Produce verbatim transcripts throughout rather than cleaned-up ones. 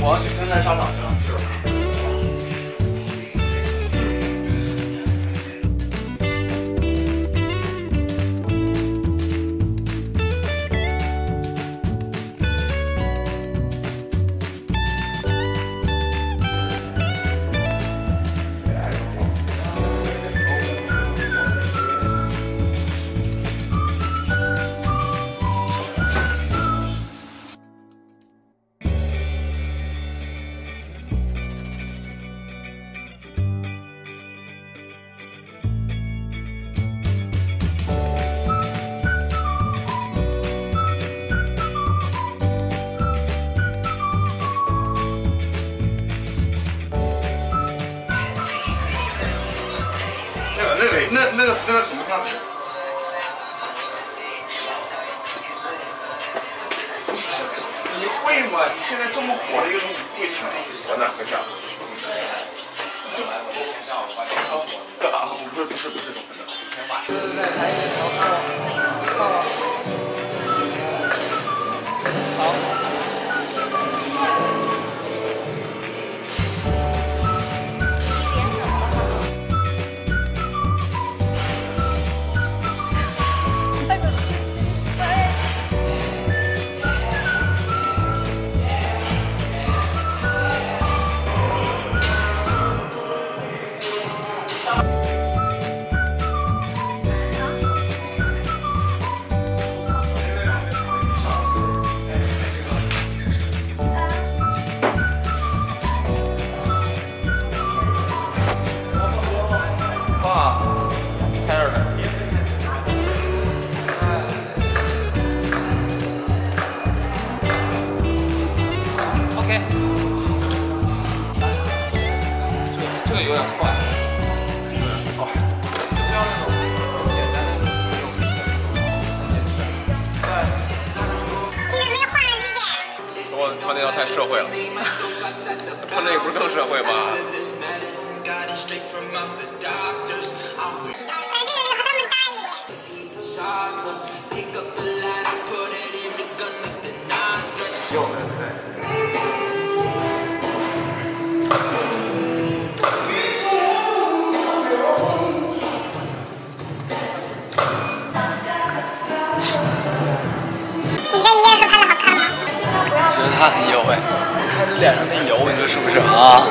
我要去跟在商场去了。是吧？ 那那个那个什么咖啡？你会吗？你现在这么火的一个东西，你会调？我哪会调？啊，不是不是不是，就是在台里调泡泡。好。 有点快，有点骚，就是要那种很简单的那种对。你怎么没有换了自己？我穿那条太社会了，穿这个不是更社会吗？感觉这个和他们搭一点。有的对。 他很油哎，你看这脸上那油，你说是不是啊？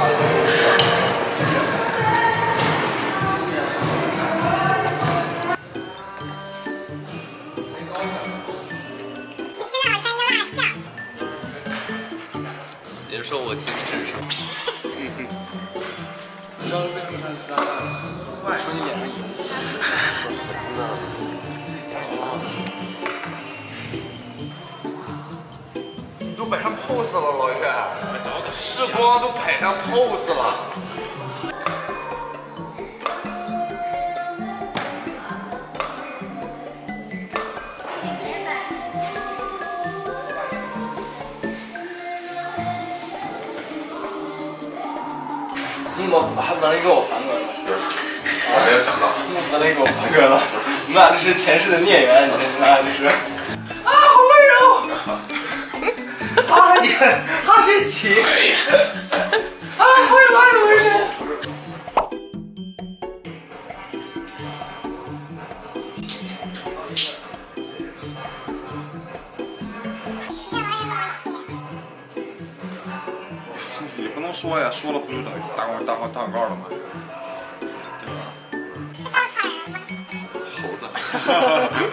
你现在好像一个蜡像。也就是说我精致是吗？你知道为什么他是蜡像？说你脸上油。都摆上 pose 了，老岳，视光都摆上 pose 了。你怎么还不能给我翻过来？我没有想到，你怎么不能给我翻过来？你们俩这是前世的孽缘，你们俩这是。啊，好温柔。啊你，哈士奇！啊，会吗？怎么回事？ 也不能说呀，说了不就等于打广打广打广告了吗？对吧？是稻草人吗？猴子。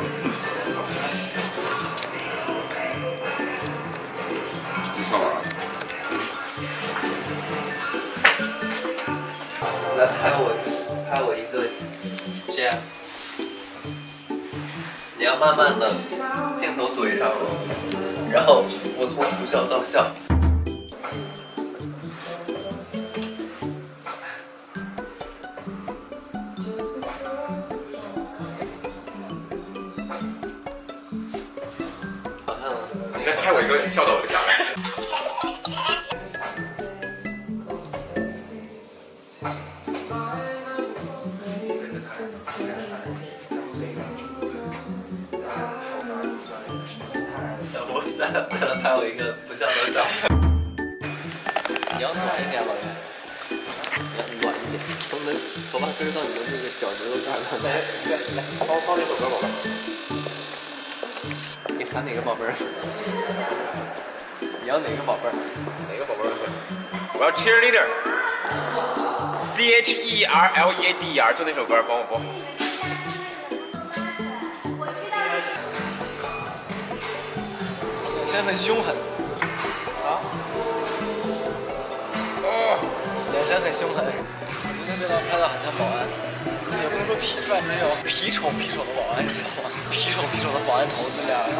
好玩。 来拍我，拍我一个这样。你要慢慢的镜头怼上我，然后我从不笑到笑。好看吗？ 你再拍我一个笑到我就下来。 再再来拍我一个不笑到笑。 你要短一点，老袁。要短一点，从能头发根到你的那个脚趾头这儿。来来来，帮我放这首歌吧。你喊哪个宝贝儿？你要哪个宝贝儿？哪个宝贝儿？我要 cheerleader。C H E R L E A D E R， 就那首歌，帮我播。眼神很凶狠。啊？哦，眼神很凶狠。我觉得这张拍的很像保安，也不能说痞帅，就是那种痞丑痞丑的保安，你知道吗？痞丑痞丑的保安头子俩。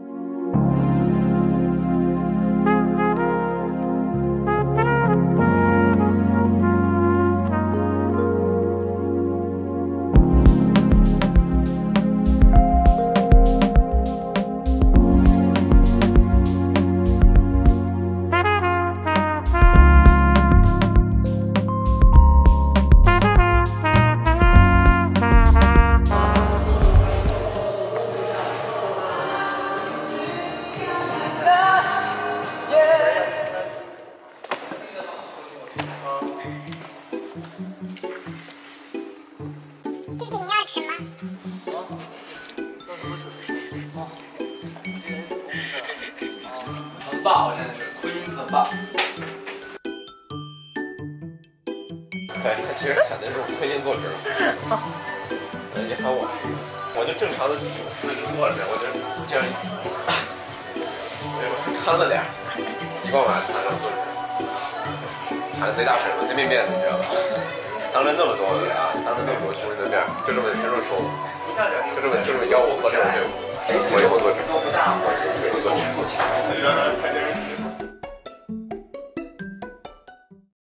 很霸，我真的是婚姻很霸。 对，他其实选的是婚姻坐姿。嗯，你喊我，我就正常的位置坐着，我就这样，对吧？看了点，习惯把它弹上坐着，弹的贼大声，贼没面子，你知道吧？当着那么多啊，当着那么多兄弟的面，就这么就这么说，就这么就这么邀我喝这种酒，我以后坐这，我以后坐这。